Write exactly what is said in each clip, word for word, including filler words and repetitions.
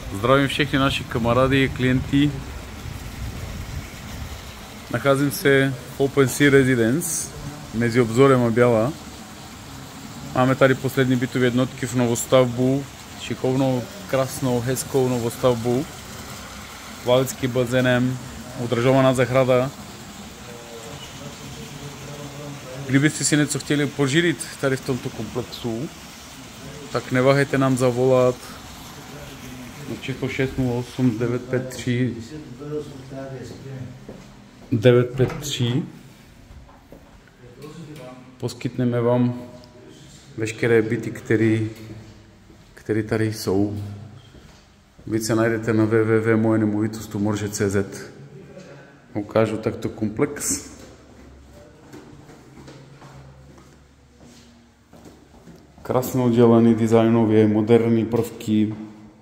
Zdravím všechny naši kamarády, klienty. Nacházím se v Open Sea Residence mezi Obzorem a Běla. Máme tady poslední bytové jednotky v novostavbu, šikovnou, krásnou, hezkou novostavbu, váleckým bazénem, udržovaná zahrada. Kdybyste si něco chtěli pořídit tady v tomto komplexu, tak neváhejte nám zavolat na číslo šest nula osm devět pět tři devět pět tři. Poskytneme vám veškeré byty, které, které tady jsou. Více najdete na w w w tečka moje nemovitosti morže tečka c z. Ukážu takto komplex. Krásně udělaný designově, moderní prvky.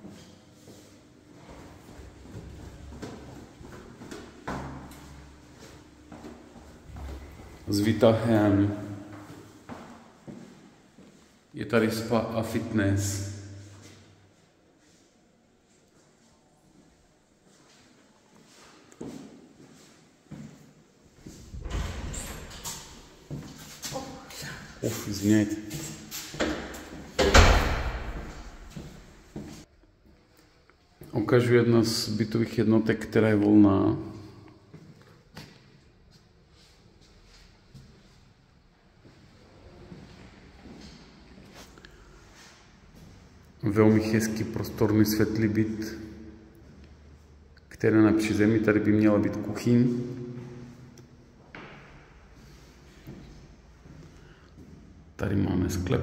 S výtahem. Je tady spa a fitness. Uf, izvinějte. Ukážu jedna z bytových jednotek, která je volná. Velmi hezký, prostorný, světlý byt, který na přízemí. Tady by měla být kuchyň. Tady máme sklep.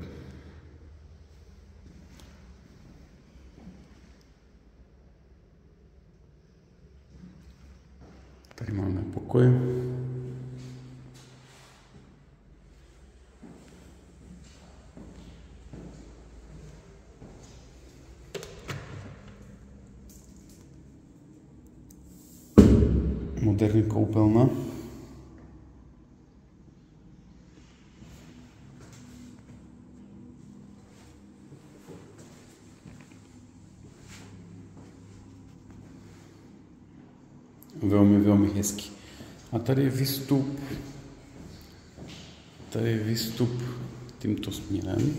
Tady máme pokoj. Moderní koupelna. Velmi, velmi hezký. A tady je výstup. Tady je výstup tímto směrem.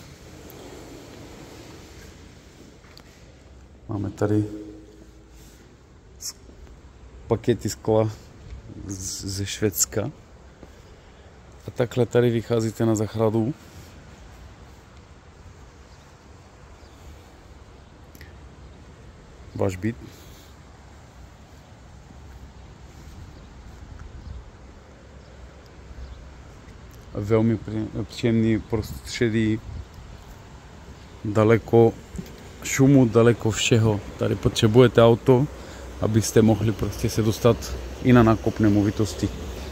Máme tady pakety skla ze Švédska. A takhle tady vycházíte na zahradu. Váš byt. Velmi příjemný prostředí, daleko šumu, daleko všeho. Tady potřebujete auto, abyste mohli prostě se dostat i na nákup nemovitosti.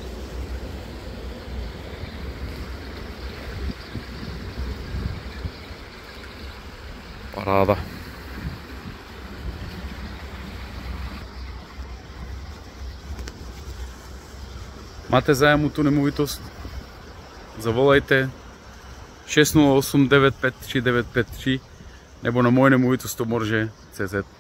Paráda. Máte zájem o tu nemovitost? Zavolejte šest nula osm devět pět tři devět pět tři nebo na moje nemovitosti morže tečka c z.